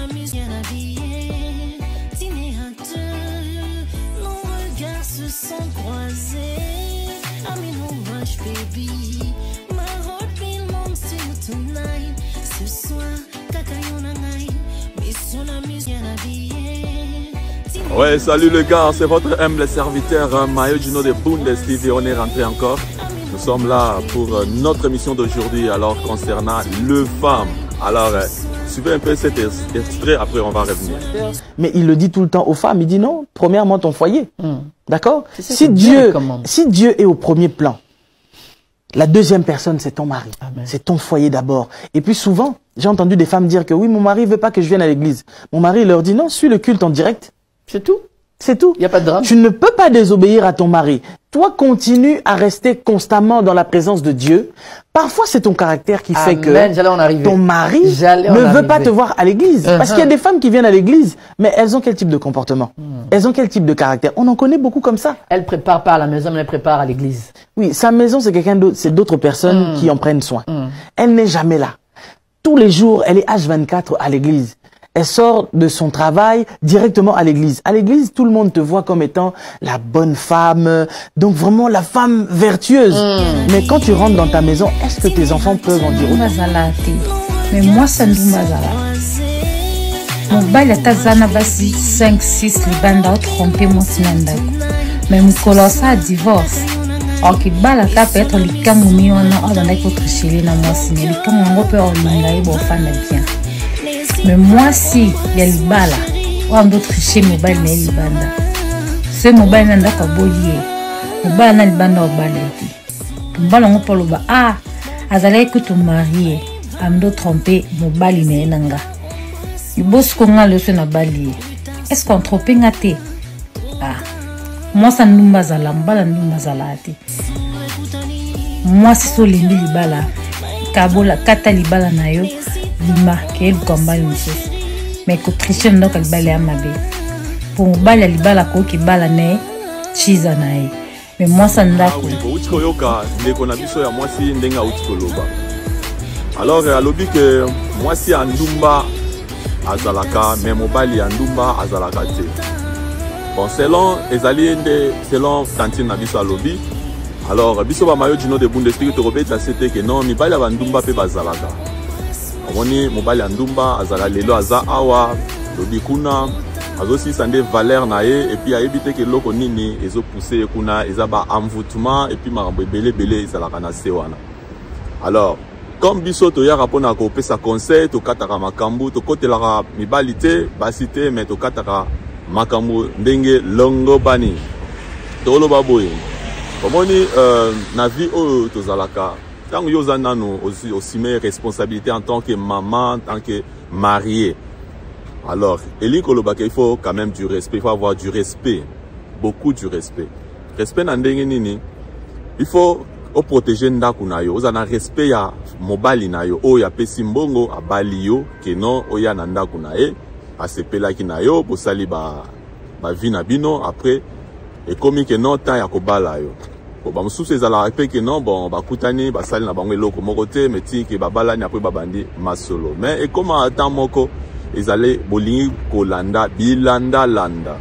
amuse bien habillé, dîner à deux, nos regards se sont croisés. I'm in no rush, baby. My heart belongs to you tonight. Ce soir, kakayonangai, mission amuse bien habillé. Ouais, salut les gars, c'est votre humble serviteur Mayo Gino de Bundes TV. On est rentré encore. Nous sommes là pour notre émission d'aujourd'hui, alors concernant le femme. Alors, suivez un peu cet extrait, après on va revenir. Mais il le dit tout le temps aux femmes, il dit non, premièrement ton foyer. D'accord? Si Dieu est au premier plan, la deuxième personne c'est ton mari, c'est ton foyer d'abord. Et puis souvent, j'ai entendu des femmes dire que oui, mon mari veut pas que je vienne à l'église. Mon mari leur dit non, suis le culte en direct. C'est tout. C'est tout. Il n'y a pas de drame. Tu ne peux pas désobéir à ton mari. Toi, continue à rester constamment dans la présence de Dieu. Parfois, c'est ton caractère qui fait que ton mari ne veut pas te voir à l'église. Parce qu'il y a des femmes qui viennent à l'église, mais elles ont quel type de comportement? Elles ont quel type de caractère? On en connaît beaucoup comme ça. Elle prépare pas à la maison, mais elle prépare à l'église. Oui, sa maison, c'est quelqu'un d'autre, c'est d'autres personnes qui en prennent soin. Elle n'est jamais là. Tous les jours, elle est H24 à l'église. Elle sort de son travail directement à l'église. À l'église, tout le monde te voit comme étant la bonne femme, donc vraiment la femme vertueuse. Mais quand tu rentres dans ta maison, est-ce que tes enfants peuvent en dire autant? Mais moi, ça ne m'a pas. Mon bail est à Zana Bassi 5-6 libanda au trompé mon sinandako. Mais mon colosse a divorce. Alors qu'il bala ta peut être les camounis on a dans les autres chéris na moi signé les camounis on peut en lingaï bon fan bien. Mais moi si il y a libala ou d'autres chez mobile mais libanda. Ce mobile n'a pas bollier. Mobile n'a libanda au baleti. Mobile on peut le ba ah azalé que tu marié am do tromper mobile mais nanga. Il bosse qu'on a le son à balier. Est-ce qu'on trompe ngate? Ah. Moi, ça ne m'a pas mbala n'umazalati. Moi, c'est sur les libala. Kabola, kata libala na yo, lima, qui est le combat monsieur. Mais que Christian donc le balé à ma bé. Pour mbala libala ko qui bala ne, chiza nae. Mais moi, ça ne l'a pas. Alors, à l'objet que moi, si Andumba azalaka, mais mobile Andumba azalaka te. Bon, selon Tantine Nabiso Alobi, alors, Biso Mayo Gino de Bundesliga, tu repères c'était que non, Mibali Andumba pe bazalaka. On est Mobali Andumba, Azala Lelo Aza Awa, Lobi Kuna, Azosi Sande Valère Nae, et puis à éviter que l'oko nini, ils ont poussé Kuna, ils ont envoûtement, et puis Marambo Belé Belé, ils ont la Sewana. Alors, comme Biso Toya Rapona Kopé sa conseil, to Katara Makambu, to Kote Lara Mibalite, Basite, mais to Katara Makambu ndenge longo bani tolo baboye komoni na vie o tozalaka tant yoza nano aussi mes responsabilités en tant que maman, en tant que mariée. Alors eli kolobaka il faut quand même du respect, il faut avoir du respect, beaucoup du respect. Respect na ndenge nini, il faut protéger ndaku na yo, ozana respect ya mobali na yo o ya pesi mbongo abali yo keno oya na ndaku na ye asepela kina yo bosali ba vie na bino après et comme que non temps ya kobala yo bon ba mususu ezala pe que non bon ba kutani ba sali na bango eloko moko te meti ke babala ni après babandi masolo mais et comme ata moko ezale bolingi kolanda bilanda landa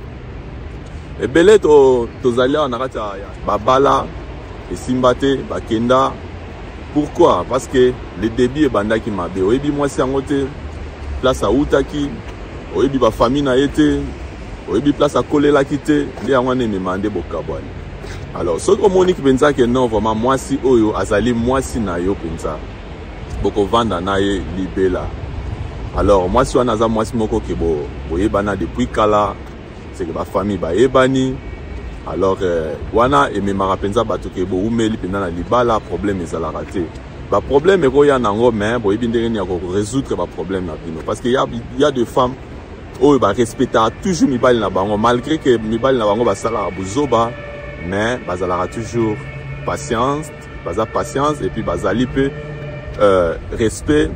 et belé to zali na kati ya babala et simbate bakenda. Pourquoi? Parce que le début est bandaki mabe oyebi moi si angote place à outaki oyebi ba famille na été oyebi place à coller la quitter les angwane me mandé bokabwani. Alors ce que monique pensa que non vraiment moi si oyo azali moi si na yo pensa boko vanda na ye libela. Alors moi si wana za moi si moko ke boyebana depuis kala c'est que ba famille ba ebani. Alors wana et me marapenza bato ke bo umeli pena na libala problème ezala raté. Ba problème eko ya nango mais boyebi ndenge ni ko résoudre ba problème na bino parce que il y a des femmes oh ba respecter toujours mibali na bango malgré que mibali na bango ba sala buzoba mais bazala toujours patience et puis bazali peu respect.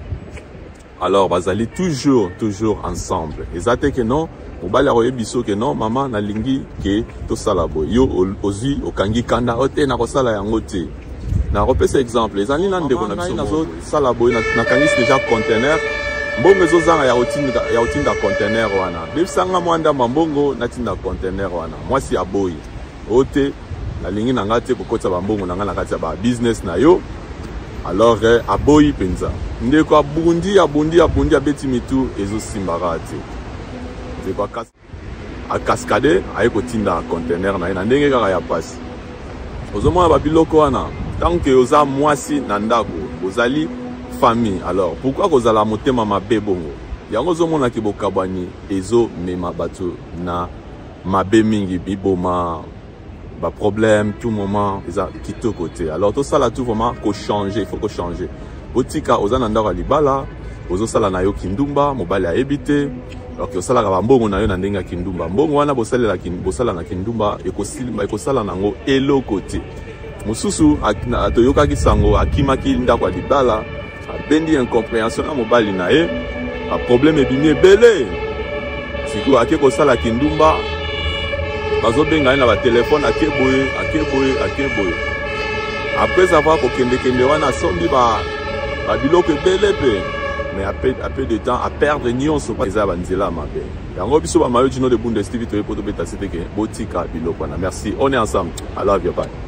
Alors bazali toujours ensemble ezate que non mobali akoye biso que non maman na lingi ke to sala boy yo ozi okangi kanda ote na ko sala yango te na repese exemple ezali na ndeko na biso nazo sala boy na kangi déjà conteneur mbongo ezozanga ya otinda conteneur wana bebisanga mwanda mambongo natinda conteneur wana mwasi aboyi ote nalingi na nga te kokotisa bambongo na nga na kati ya ba business na yo alors aboyi penza ndeko abundi abeti mitu ezosimbaka te ndeko akaskade aye kotinda conteneur na ye na ndenge kaka ya pasi ozomona babiloko wana tant que oza mwasi na ndako ozali famille alors pourquoi kozala motema mabe bongo yango ozomona ki bokabwani ezomema bato na mabe mingi biboma ba problème tout moment eza kitoko te alors tout ça là tout vraiment ko changer il faut ko changer botika oza na ndako libala ozosala na yo kindumba mobali ayebite alors que osala ka bambongo na yo na ndenga kindumba mbongo wana bosala na kindumba ekosala nango eloko te mususu atoyokaki sango akimaki ndako libala abendi incompréhension na mobali na ye a problème ebimi ebele siko ake kosala kindumba bazobenga ye na batelefone akeboye après avoir kokende wana asombi babiloko ebele pe mais à peu de temps à perdre nyonso eza banzela mabe yango biso bamayo dino de Bundes TV toye poto beta seteke botika biloko wana merci on est ensemble I love you bye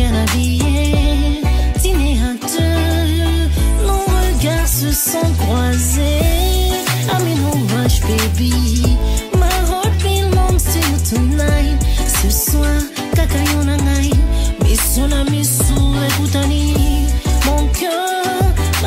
nos regards se sont croisés I'm in no rush baby my heart belongs to you tonight ce soir kakayona ngai mission na mission écoutani mon cœur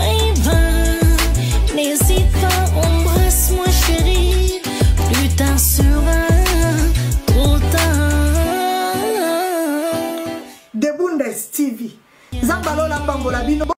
n'hésite pas, embrasse-moi chérie, plus tard sera trop tard. De Bundes TV, Zambalo la Bambola Bino.